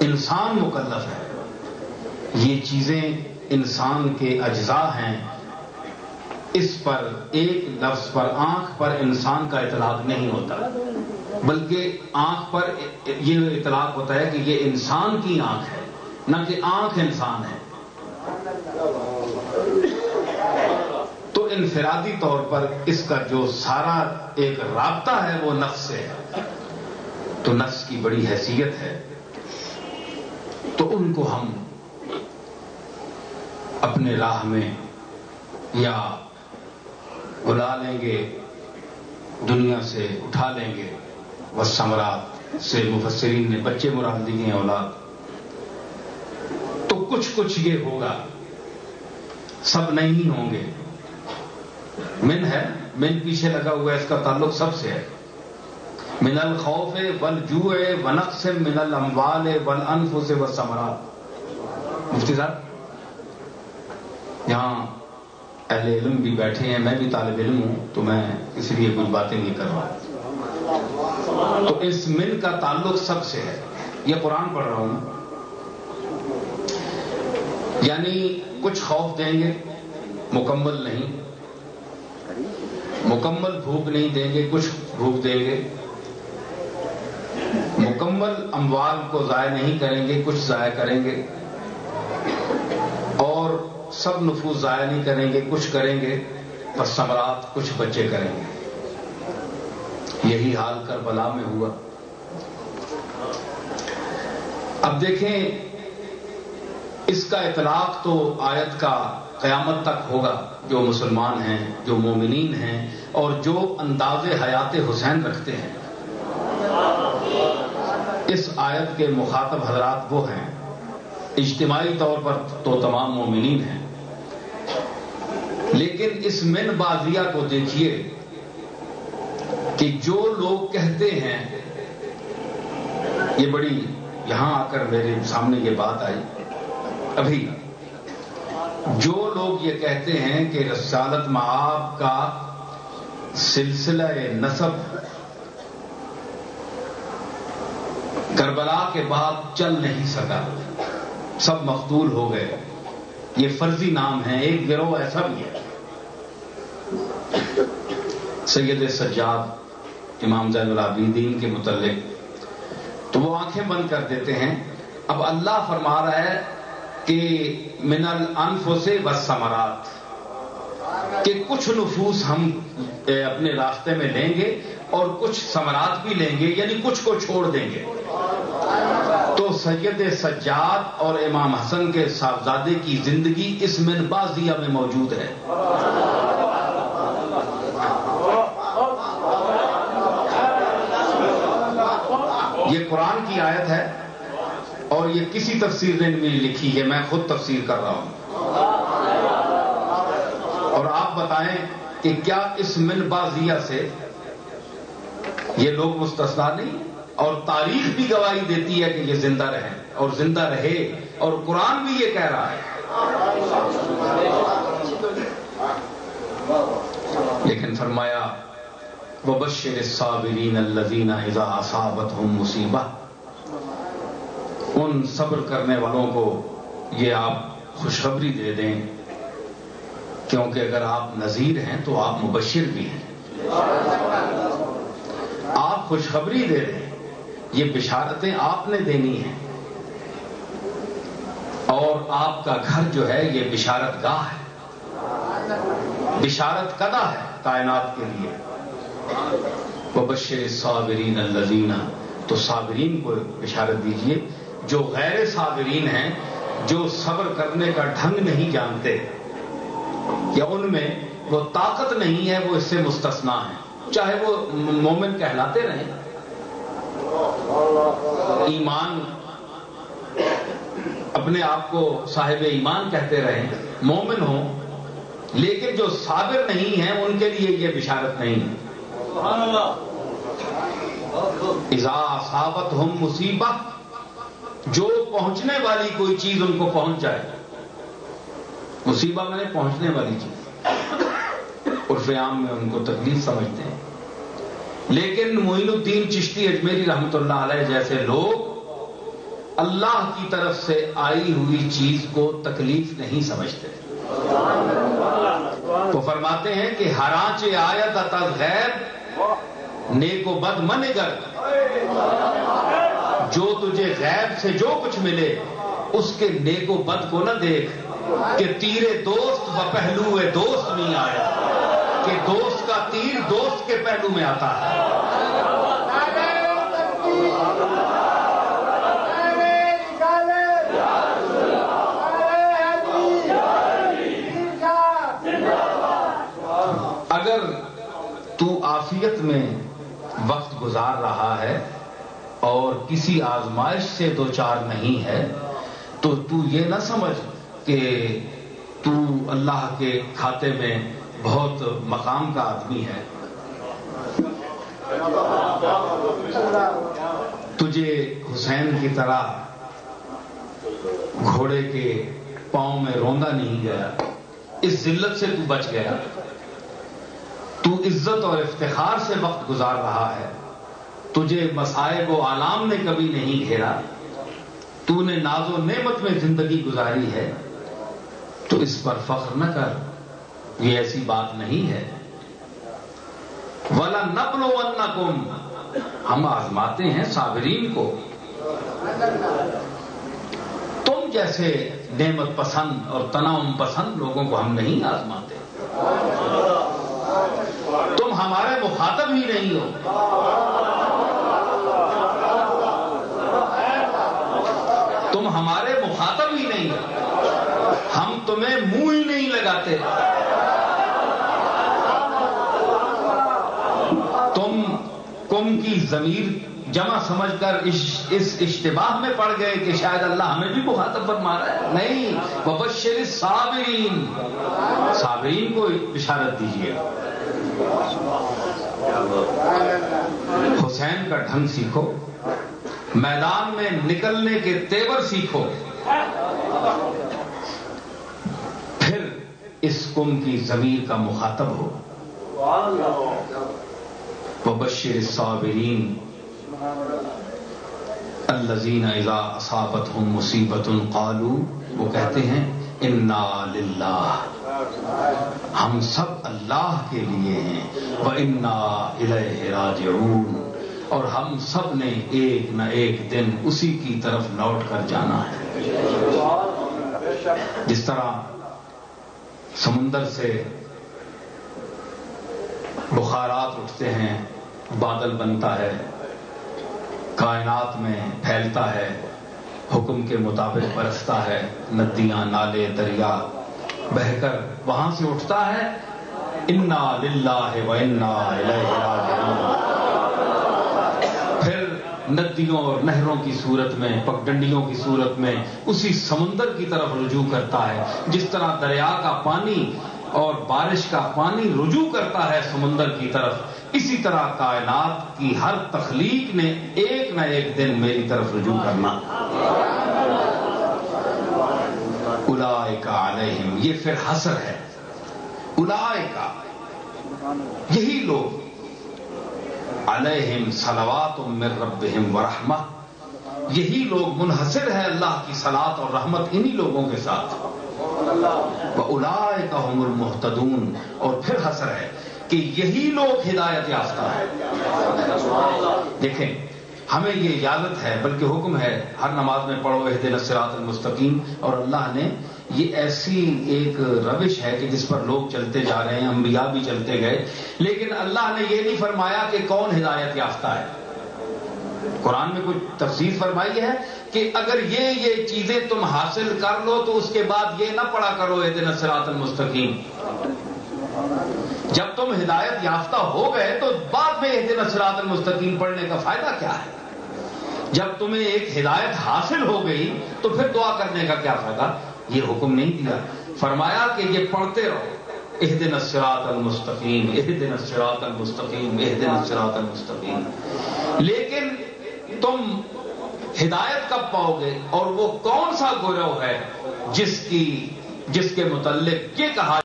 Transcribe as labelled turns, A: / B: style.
A: انسان مکلف ہے. یہ چیزیں انسان کے اجزاء ہیں. اس پر ایک لفظ پر آنکھ پر انسان کا اطلاق نہیں ہوتا، بلکہ آنکھ پر یہ اطلاق ہوتا ہے کہ یہ انسان کی آنکھ ہے، نہ کہ آنکھ انسان ہے. تو انفرادی طور پر اس کا جو سارا ایک رابطہ ہے وہ نفس سے ہے. تو نفس کی بڑی حیثیت ہے. تو ان کو ہم اپنے راہ میں یا بلا لیں گے، دنیا سے اٹھا لیں گے. والثمرات سے مفسرین نے بچے مراد دیے ہیں، اولاد. تو کچھ یہ ہوگا، سب نہیں ہوں گے. من ہے، من پیچھے لگا ہوا ہے، اس کا تعلق سب سے ہے. من الخوف والجوع ونقص من الاموال والانفس والثمرات. مفتی صاحب یہاں اہل علم بھی بیٹھے ہیں، میں بھی طالب علم ہوں، تو میں اس لیے کچھ باتیں نہیں کر رہا. تو اس من کا تعلق سب سے ہے. یہ قرآن پڑھ رہا ہوں. یعنی کچھ خوف دیں گے، مکمل نہیں. مکمل بھوک نہیں دیں گے، کچھ بھوک دیں گے. مکمل اموال کو ضائع نہیں کریں گے، کچھ ضائع کریں گے. اور سب نفوس ضائع نہیں کریں گے، کچھ کریں گے. بس ثمرات، کچھ بچے کریں گے. یہی حال کربلا میں ہوا. اب دیکھیں، اس کا اطلاق تو آیت کا قیامت تک ہوگا. جو مسلمان ہیں، جو مومنین ہیں، اور جو انداز حیات حسین رکھتے ہیں. اس آیت کے مخاطب حضرات وہ ہیں. اجتماعی طور پر تو تمام مومنین ہیں، لیکن اس من بازیہ کو دیکھیے کہ جو لوگ کہتے ہیں، یہ بڑی یہاں آ کر میرے سامنے یہ بات آئی ابھی، جو لوگ یہ کہتے ہیں کہ رسالت مآب کا سلسلہ نسب کربلا کے بعد چل نہیں سکا، سب مقتول ہو گئے. یہ فرضی نام ہے. ایک گروہ ایسا بھی ہے، سید سجاد امام زین العابدین کے متعلق، تو وہ آنکھیں بند کر دیتے ہیں. اب اللہ فرما رہا ہے کہ من الانفس والثمرات، کہ کچھ نفوس ہم اپنے راستے میں لیں گے اور کچھ ثمرات بھی لیں گے، یعنی کچھ کو چھوڑ دیں گے. تو سید سجاد اور امام حسن کے صاحبزادے کی زندگی اس من بازیہ میں موجود ہے. یہ قرآن کی آیت ہے اور یہ کسی تفسیر نے نہیں لکھی ہے، میں خود تفسیر کر رہا ہوں. اور آپ بتائیں کہ کیا اس من بازیہ سے یہ لوگ مستثنا نہیں؟ اور تاریخ بھی گواہی دیتی ہے کہ یہ زندہ رہے اور زندہ رہے، اور قرآن بھی یہ کہہ رہا ہے. لیکن فرمایا وَبَشِّرِ الصَّابِرِينَ الَّذِينَ إِذَا أَصَابَتْهُمْ مُصِیبَةٌ، ان صبر کرنے والوں کو یہ آپ خوشخبری دے دیں، کیونکہ اگر آپ نذیر ہیں تو آپ مبشر بھی ہیں. آپ خوشخبری دے دیں، یہ بشارتیں آپ نے دینی ہیں. اور آپ کا گھر جو ہے یہ بشارت گاہ ہے، بشارت کدہ ہے کائنات کے لیے. وَبَشِّرِ الصَّابِرِينَ الَّذِينَ، تو صابرین کو بشارت دیجئے. جو غیر صابرین ہیں، جو صبر کرنے کا ڈھنگ نہیں جانتے یا ان میں وہ طاقت نہیں ہے، وہ اس سے مستثنا ہیں، چاہے وہ مومن کہلاتے رہیں، ایمان اپنے آپ کو صاحب ایمان کہتے رہیں، مومن ہوں، لیکن جو صابر نہیں ہیں ان کے لیے یہ بشارت نہیں. اذا اصابتہم مصیبہ، جو پہنچنے والی کوئی چیز ان کو پہنچ جائے. مصیبہ میں نے پہنچنے والی چیز، عرف عام میں ان کو تکلیف سمجھتے ہیں. لیکن معین الدین چشتی اجمیری رحمۃ اللہ علیہ جیسے لوگ اللہ کی طرف سے آئی ہوئی چیز کو تکلیف نہیں سمجھتے. وہ فرماتے ہیں کہ ہرانچ آیت از غیب نیک و بد منگر، جو تجھے غیب سے جو کچھ ملے اس کے نیک و بد کو نہ دیکھ کہ تیرے دوست و پہلو دوست نہیں آیا، کہ دوست کا تیر دوست کے پہلو میں آتا ہے. اگر تو عافیت میں وقت گزار رہا ہے اور کسی آزمائش سے دوچار نہیں ہے تو تو یہ نہ سمجھ کہ تو اللہ کے کھاتے میں بہت مقام کا آدمی ہے. تجھے حسین کی طرح گھوڑے کے پاؤں میں روندا نہیں گیا، اس ذلت سے تو بچ گیا. تو عزت اور افتخار سے وقت گزار رہا ہے، تجھے مصائب و آلام نے کبھی نہیں گھیرا، تو نے ناز و نعمت میں زندگی گزاری ہے، تو اس پر فخر نہ کر، یہ ایسی بات نہیں ہے. وَلَنَبْلُوَنَّكُمْ، ہم آزماتے ہیں صابرین کو. تم جیسے نعمت پسند اور تنعم پسند لوگوں کو ہم نہیں آزماتے. تم ہمارے مخاطب ہی نہیں ہو. تم ہمارے مخاطب ہی نہیں ہو، ہم تمہیں منہ ہی نہیں لگاتے. تم کم کی ضمیر جمع سمجھ کر اس اشتباہ میں پڑ گئے کہ شاید اللہ ہمیں بھی مخاطب فرما رہا ہے. نہیں، وبشر الصابرین، صابرین کو بشارت دیجیے. حسین کا ڈھنگ سیکھو، میدان میں نکلنے کے تیور سیکھو، پھر اس قوم کی ضمیر کا مخاطب ہو. وبشر الصابرین الذین اذا اصابتهم مصیبۃ قالوا، وہ کہتے ہیں انا للہ، ہم سب اللہ کے لیے ہیں، وَإِنَّا إِلَيْهِ رَاجِعُونَ، اور ہم سب نے ایک نہ ایک دن اسی کی طرف لوٹ کر جانا ہے. جس طرح سمندر سے بخارات اٹھتے ہیں، بادل بنتا ہے، کائنات میں پھیلتا ہے، حکم کے مطابق برستا ہے، ندیاں نالے دریا بہ کر وہاں سے اٹھتا ہے، انا للہ و انا الیہ راجعون. پھر ندیوں اور نہروں کی صورت میں، پگڈنڈیوں کی صورت میں اسی سمندر کی طرف رجوع کرتا ہے. جس طرح دریا کا پانی اور بارش کا پانی رجوع کرتا ہے سمندر کی طرف، اسی طرح کائنات کی ہر تخلیق نے ایک نہ ایک دن میری طرف رجوع کرنا. اولئک علیہم، یہ پھر حسر ہے. اولئک، یہی لوگ، علیہم صلوات من ربہم ورحمہ، یہی لوگ، منحصر ہے اللہ کی صلاۃ اور رحمت انہی لوگوں کے ساتھ. وَأُولَئِكَ هُمُ الْمُهْتَدُونَ، اور پھر حسر ہے کہ یہی لوگ ہدایت یافتہ ہیں. دیکھیں، ہمیں یہ اجازت ہے، بلکہ حکم ہے، ہر نماز میں پڑھو اہدنا الصراط المستقیم، اور اللہ نے یہ ایسی ایک روش ہے کہ جس پر لوگ چلتے جا رہے ہیں، انبیاء بھی چلتے گئے، لیکن اللہ نے یہ نہیں فرمایا کہ کون ہدایت یافتہ ہے. قرآن میں کچھ تفسیر فرمائی ہے کہ اگر یہ چیزیں تم حاصل کر لو تو اس کے بعد یہ نہ پڑھا کرو اہدنا الصراط المستقیم. جب تم ہدایت یافتہ ہو گئے تو بعد میں اہدنا الصراط المستقیم پڑھنے کا فائدہ کیا ہے؟ جب تمہیں ایک ہدایت حاصل ہو گئی تو پھر دعا کرنے کا کیا فائدہ؟ یہ حکم نہیں دیا، فرمایا کہ یہ پڑھتے رہو اہدنا الصراط المستقیم، اہدنا الصراط المستقیم، اہدنا الصراط المستقیم. لیکن تم ہدایت کب پاؤ گے؟ اور وہ کون سا گروہ ہے جس کے متعلق یہ کہا